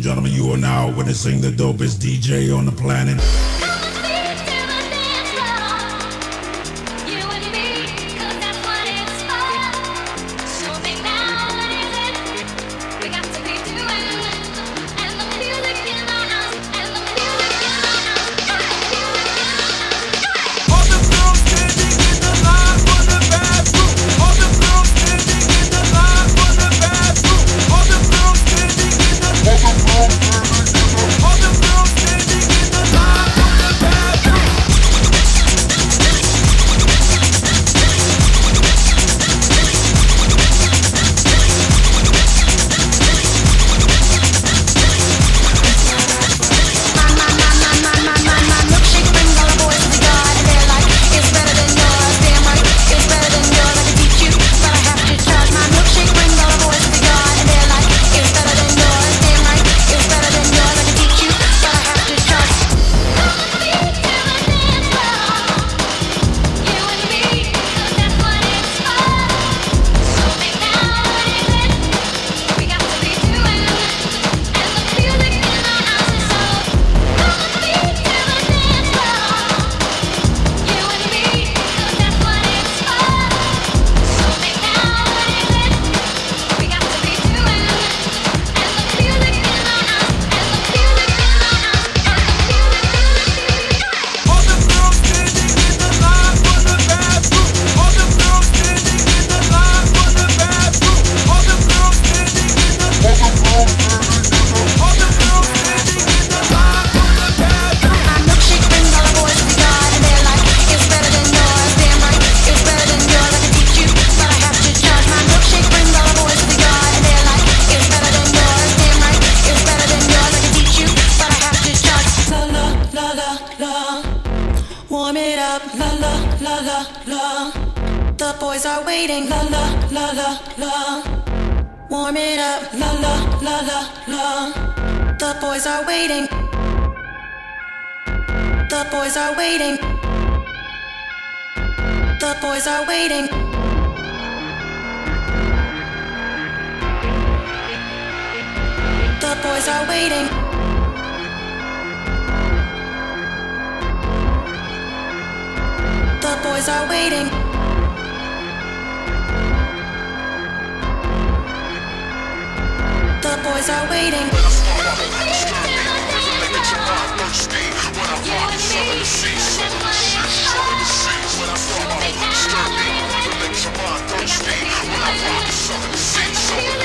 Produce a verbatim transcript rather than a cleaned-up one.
gentlemen, you are now witnessing the dopest D J on the planet. Warm it up, la la la la la. The boys are waiting, la la la la la. Warm it up, la la la la la. The boys are waiting. The boys are waiting. The boys are waiting. The boys are waiting. The boys are waiting. The boys are waiting. When I start off, stir me, resurrected to my thirsty. When I rock, southern the sea, southern the sea, southern the sea. When I start off, stir me, resurrected to my thirsty. When I rock, southern the sea, southern the sea.